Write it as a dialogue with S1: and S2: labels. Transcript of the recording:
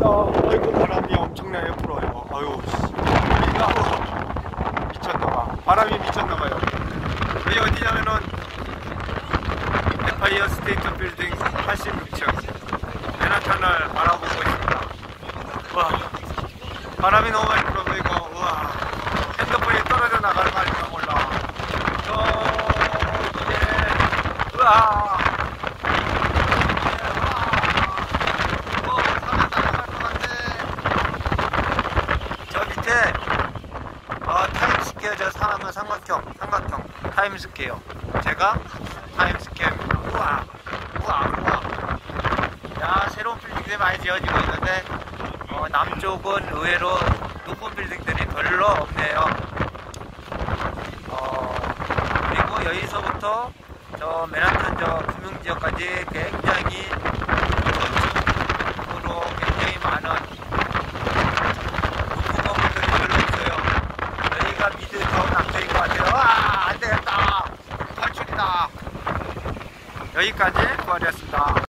S1: 아이고 바람이 엄청나게 불어요. 아유 여기가 미쳤나봐. 바람이 미쳤나봐요. 여기 어디냐면은 엠파이어 스테이트 빌딩 86층 맨하탄을 바라보고 있습니다. 와 바람이 너무 많이 불어서 이거 우와 핸드폰이 떨어져 나가는 거 아닌가 몰라. 우와 저 밑에 타임스퀘어 저 사람은 삼각형 타임스퀘어 제가 타임스퀘어입니다. 우와 야 새로운 빌딩들이 많이 지어지고 있는데 남쪽은 의외로 높은 빌딩들이 별로 없네요. 그리고 여기서부터 저 맨하탄 저 금융지역까지 굉장히 전층으로 굉장히 많은 높은 건물들이 별로 없어요. 여기가 미드타운 남쪽인 것 같아요. 와 안되겠다 탈출이다. 여기까지 구하렸습니다.